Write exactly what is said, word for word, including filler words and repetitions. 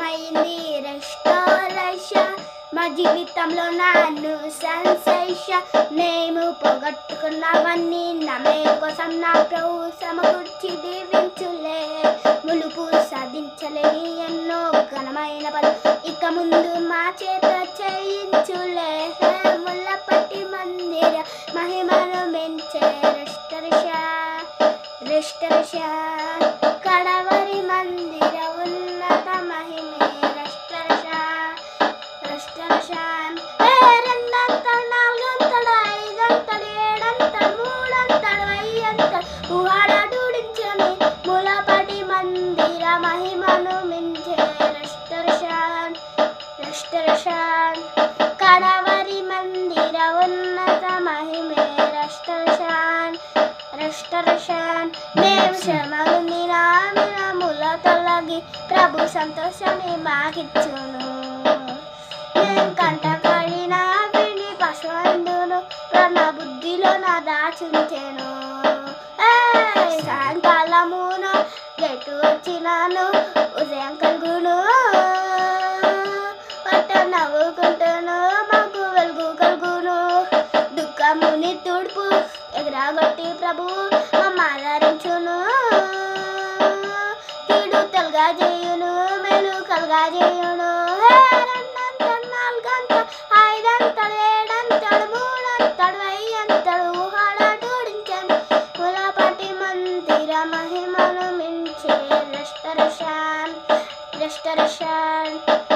అర్థమైంది రెస్టారేషన్ మా జీవితంలో నన్ను సెన్సేషన్ నేను పోగొట్టుకున్నవన్నీ నమ్మే కోసం నా ప్రభు సమకూర్చి దీవించులే ములుపు సాధించలేని ఎన్నో ఘనమైన పనులు ఇక ముందు మా చేత చేయించులే ముల్లపట్టి మందిర మహిమను మెంచే రెస్టారేషన్ రెస్టారేషన్ కడవరి మందిర ఉన్నత మహిమే రెస్టారేషన్ రెస్టారేషన్ రెండంతడు నాలుగంతడు ఐదంతడు ఏడంతడు మూడంతడు వెయ్యంతడు ఊహాడూడించని ములపటి మందిర మహిమను మించే రెస్టారేషన్ రెస్టారేషన్ కడవరి మందిర ఉన్నత మహిమే రెస్టారేషన్ రెస్టారేషన్ మేము శ్రమగుంది నామినముల తొలగి ప్రభు సంతోషాన్ని మాకిచ్చును మేము కంట కడిన విని పశువుండును నా బుద్ధిలో నా దాచుంచెను సాయంకాలమున గెట్టు వచ్చినాను ఉదయం కలుగును పట్ట నవ్వుకుంటాను మాకు వెలుగు కలుగును దుఃఖముని తుడుపు ఎగరాగొట్టి ప్రభు మమ్మాదరించును కీడు తెలుగా చేయును మెలు కలుగా చేయును రెండంతడు నాలుగంతడు ఐదంతడు ఏడంతడు మూడంతడు వెయ్యంతడు ఊహాడూడించను ములపటి మందిర మహిమను మించే రెస్టారేషన్ రెస్టారేషన్